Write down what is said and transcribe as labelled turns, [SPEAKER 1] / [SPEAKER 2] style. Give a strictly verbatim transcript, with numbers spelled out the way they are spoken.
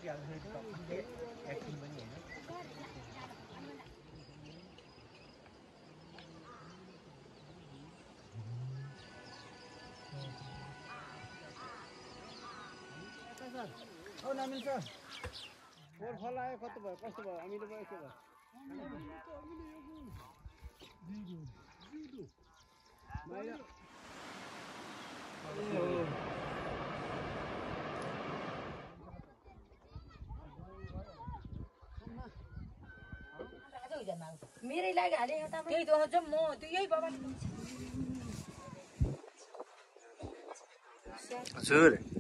[SPEAKER 1] Oh, namin sir. Four fala ay kota ba? Kasta ba? Amilo ba ito ba? Maya.
[SPEAKER 2] मेरै लागि हाले एउटा त्यही त अझ म त्यो यही बाबा
[SPEAKER 3] हजुर